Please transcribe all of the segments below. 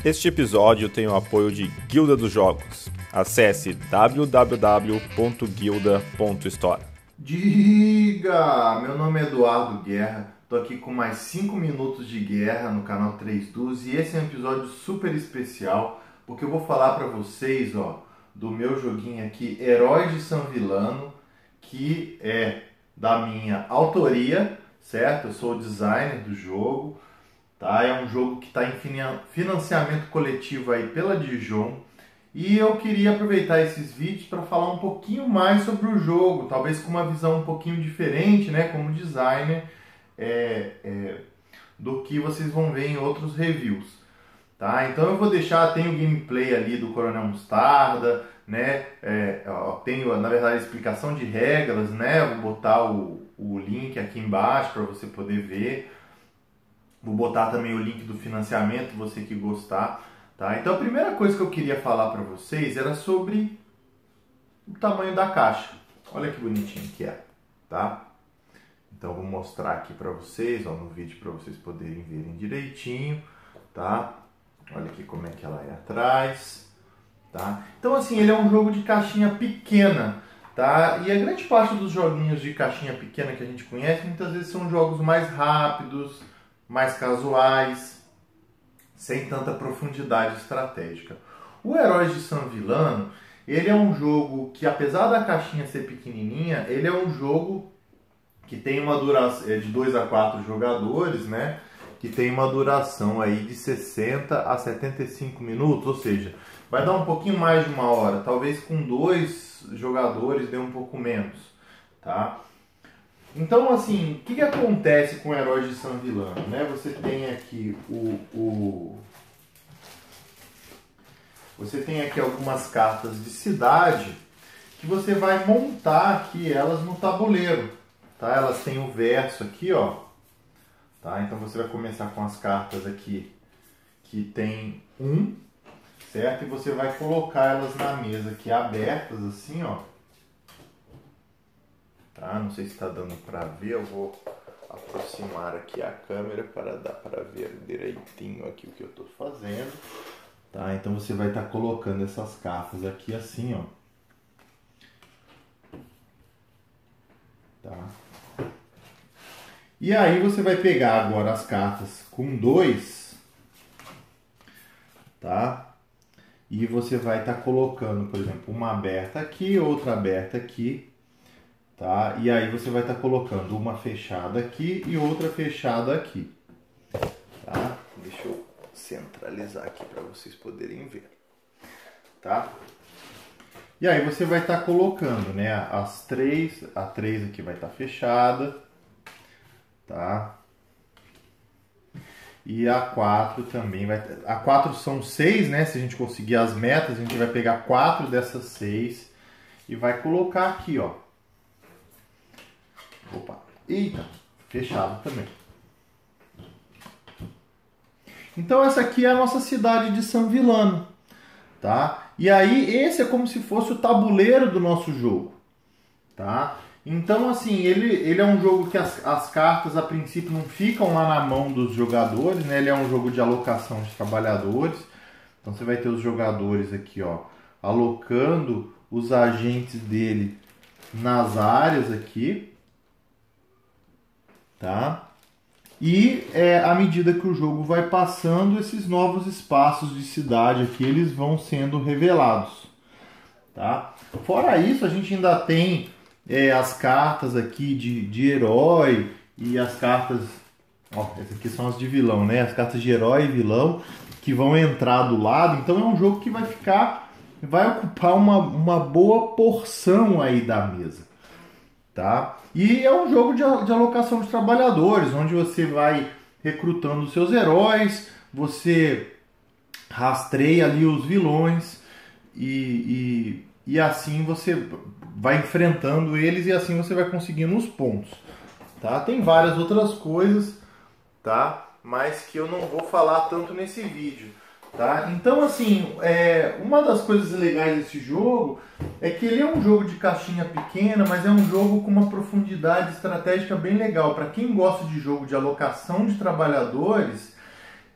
Este episódio tem o apoio de Guilda dos Jogos. Acesse www.guilda.store. Diga! Meu nome é Eduardo Guerra, tô aqui com mais 5 minutos de guerra no canal 3Dus e esse é um episódio super especial porque eu vou falar para vocês, do meu joguinho aqui, Heróis de San Villano, que é da minha autoria, certo? Eu sou o designer do jogo, tá? É um jogo que está em financiamento coletivo aí pela Dijon. E eu queria aproveitar esses vídeos para falar um pouquinho mais sobre o jogo, talvez com uma visão um pouquinho diferente, né, como designer, do que vocês vão ver em outros reviews. Tá? Então eu vou deixar, tem o gameplay ali do Coronel Mostarda, né, tenho na verdade a explicação de regras, né, eu vou botar o link aqui embaixo para você poder ver. Vou botar também o link do financiamento, você que gostar. Tá? Então a primeira coisa que eu queria falar para vocês era sobre o tamanho da caixa. Olha que bonitinho que é, tá? Então eu vou mostrar aqui para vocês, no vídeo, para vocês poderem verem direitinho, tá? Olha aqui como é que ela é atrás, tá? Então assim, ele é um jogo de caixinha pequena, tá? E a grande parte dos joguinhos de caixinha pequena que a gente conhece, muitas vezes são jogos mais rápidos, mais casuais, sem tanta profundidade estratégica. O Heróis de San Villano, ele é um jogo que, apesar da caixinha ser pequenininha, ele é um jogo que tem uma duração de 2 a 4 jogadores, né? Que tem uma duração aí de 60 a 75 minutos, ou seja, vai dar um pouquinho mais de uma hora. Talvez com 2 jogadores dê um pouco menos, tá? Então, assim, o que acontece com Heróis de San Villano, né? Você tem aqui você tem aqui algumas cartas de cidade que você vai montar aqui elas no tabuleiro, tá? Elas têm o verso aqui, ó, tá? Então você vai começar com as cartas aqui que tem 1, certo? E você vai colocar elas na mesa aqui abertas assim, ó. Tá? Não sei se está dando para ver, eu vou aproximar aqui a câmera para dar para ver direitinho aqui o que eu estou fazendo. Tá? Então você vai estar colocando essas cartas aqui assim, ó. Tá? E aí você vai pegar agora as cartas com 2, tá? E você vai estar colocando, por exemplo, uma aberta aqui, outra aberta aqui. Tá? E aí você vai estar colocando uma fechada aqui e outra fechada aqui. Tá? Deixa eu centralizar aqui para vocês poderem ver. Tá? E aí você vai estar colocando, né, a 3 aqui vai estar fechada. Tá? E a 4 também vai... A 4 são 6, né? Se a gente conseguir as metas, a gente vai pegar 4 dessas 6 e vai colocar aqui, ó. Opa, eita, fechado também. Então essa aqui é a nossa cidade de San Villano, tá? E aí esse é como se fosse o tabuleiro do nosso jogo, tá? Então assim, ele é um jogo que as cartas a princípio não ficam lá na mão dos jogadores, né? Ele é um jogo de alocação de trabalhadores. Então você vai ter os jogadores aqui, ó, alocando os agentes dele nas áreas aqui. Tá? E à medida que o jogo vai passando, esses novos espaços de cidade aqui, eles vão sendo revelados. Tá? Fora isso, a gente ainda tem as cartas aqui de herói e as cartas... Ó, essas aqui são as de vilão, né? As cartas de herói e vilão que vão entrar do lado. Então é um jogo que vai ocupar uma boa porção aí da mesa. Tá? E é um jogo de alocação de trabalhadores, onde você vai recrutando os seus heróis, você rastreia ali os vilões e assim você vai enfrentando eles e assim você vai conseguindo os pontos. Tá? Tem várias outras coisas, tá? Mas que eu não vou falar tanto nesse vídeo. Tá? Então, assim, uma das coisas legais desse jogo é que ele é um jogo de caixinha pequena, mas é um jogo com uma profundidade estratégica bem legal. Para quem gosta de jogo de alocação de trabalhadores,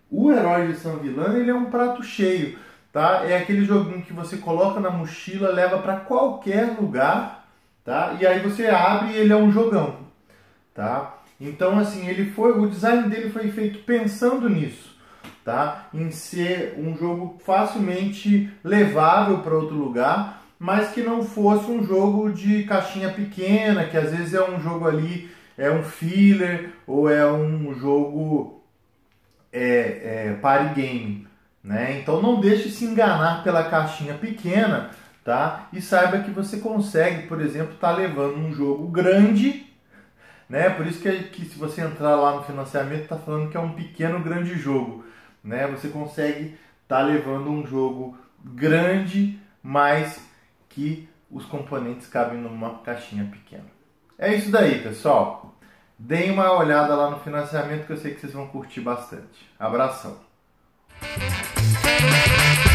O Herói de Saint-Vilain, ele é um prato cheio, tá? É aquele joguinho que você coloca na mochila, leva para qualquer lugar, tá? E aí você abre e ele é um jogão, tá? Então, assim, o design dele foi feito pensando nisso, tá? Em ser um jogo facilmente levável para outro lugar, mas que não fosse um jogo de caixinha pequena, que às vezes é um jogo ali, é um filler, ou é um jogo party game, né? Então não deixe se enganar pela caixinha pequena, tá? E saiba que você consegue, por exemplo, estar levando um jogo grande, né? Por isso que se você entrar lá no financiamento, está falando que é um pequeno grande jogo, né? Você consegue estar levando um jogo grande, mas que os componentes cabem numa caixinha pequena. É isso daí, pessoal. Deem uma olhada lá no financiamento que eu sei que vocês vão curtir bastante. Abração!